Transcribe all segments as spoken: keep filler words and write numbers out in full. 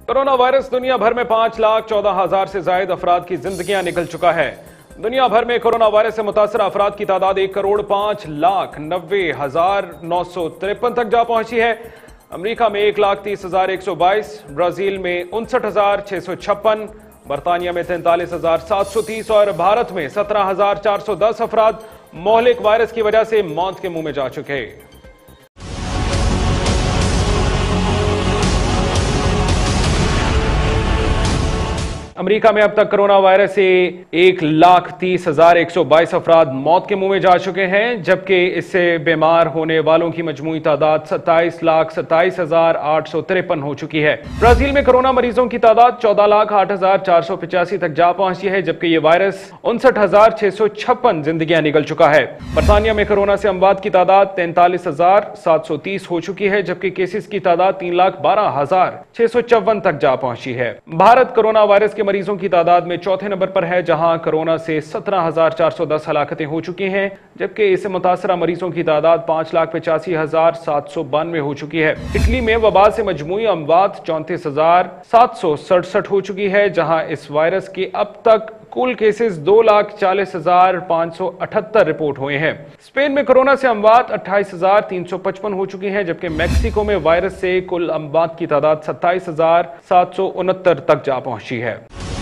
Corona virus दुनिया भर में पांच लाख चौदह हजार से ज्यादा अफराद की जिंदगियां निकल चुका है। दुनिया भर में कोरोना वायरस से मुतासर अफराद की तादाद एक करोड़ पांच लाख नब्बे हजार नौ सौ तिरपन तक जा पहुंची है। अमेरिका में एक लाख तीस हजार एक सौ बाईस, ब्राजील में उनसठ हजार छह सौ छप्पन, बरतानिया में तैंतालीस हजार सात सौ तीस और भारत में सत्रह हजार चार सौ दस अफराद मोहलिक वायरस की वजह से मौत के मुंह में जा चुके। अमेरिका में अब तक कोरोना वायरस से एक लाख तीस हजार एक सौ बाईस अफराद मौत के मुंह में जा चुके हैं, जबकि इससे बीमार होने वालों की मजमूई तादाद सत्ताईस लाख सत्ताईस हजार आठ सौ तिरपन हो चुकी है। ब्राजील में कोरोना मरीजों की तादाद चौदह लाख आठ हजार चार सौ पिचासी तक जा पहुंची है, जबकि ये वायरस उनसठ हजार छह सौ छप्पन जिंदगियां निकल चुका है। बरतानिया में कोरोना से अमवात की तादाद तैंतालीस हजार सात सौ तीस हो चुकी है, जबकि केसेस की तादाद तीन लाख बारह हजार छह सौ चौवन तक जा पहुंची है। भारत कोरोना वायरस के मरीजों की तादाद में चौथे नंबर पर है, जहां कोरोना से सत्रह हजार चार सौ दस हलाकतें हो चुकी हैं, जबकि इससे मुतासरा मरीजों की तादाद पांच लाख पचासी हजार सात सौ बानवे हो चुकी है। इटली में वबा से मजमूई अमवात चौंतीस हजार सात सौ सड़सठ हो चुकी है, जहां इस वायरस के अब तक कुल केसेस दो लाख चालीस हजार पांच सौ अठहत्तर रिपोर्ट हुए हैं। स्पेन में कोरोना से अमवात अट्ठाईस हजार तीन सौ पचपन हो चुकी है, जबकि मैक्सिको में वायरस से कुल अमवात की तादाद सत्ताईस हजार सात सौ उनहत्तर तक जा पहुंची है।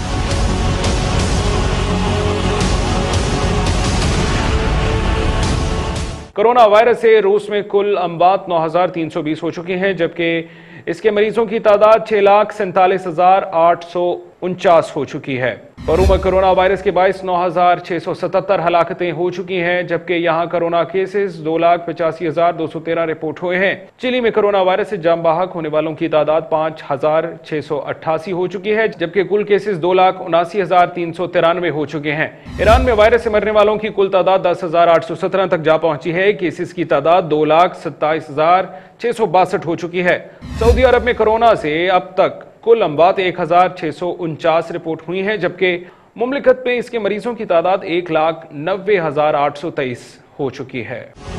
कोरोना वायरस से रूस में कुल अमवात नौ हजार तीन सौ बीस हो चुकी हैं, जबकि इसके मरीजों की तादाद छह लाख सैंतालीस हजार आठ सौ उनचास हो चुकी है। पेरू में कोरोना वायरस के बाईस नौ हजार छह सौ सतहत्तर हलाकतें हो चुकी हैं, जबकि यहां कोरोना केसेस दो लाख पचासी हजार दो सौ तेरह रिपोर्ट हुए हैं। चिली में कोरोना वायरस से जाम बाहक होने वालों की तादाद पांच हजार छह सौ अट्ठासी हो चुकी है, जबकि कुल केसेस दो लाख उनासी हजार तीन सौ तिरानवे हो चुके हैं। ईरान में वायरस से मरने वालों की कुल तादाद दस हजार आठ सौ सत्रह तक जा पहुंची है। केसेस की तादाद दो लाख सत्ताईस हजार छह सौ बासठ हो चुकी है। सऊदी अरब में कोरोना से अब तक कुल अमवात एक हजार छह सौ उनचास रिपोर्ट हुई है, जबकि मुमलिकत में इसके मरीजों की तादाद एक लाख नब्बे हजार आठ सौ तेईस हो चुकी है।